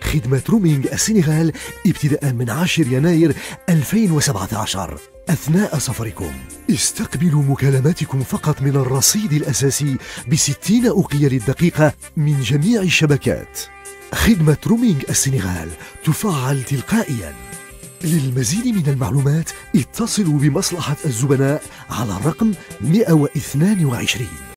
خدمة رومينج السنغال ابتداء من 10 يناير 2017. أثناء سفركم استقبلوا مكالماتكم فقط من الرصيد الأساسي ب60 أوقية للدقيقة من جميع الشبكات. خدمة رومينج السنغال تفعل تلقائيا. للمزيد من المعلومات اتصلوا بمصلحة الزبناء على الرقم 122.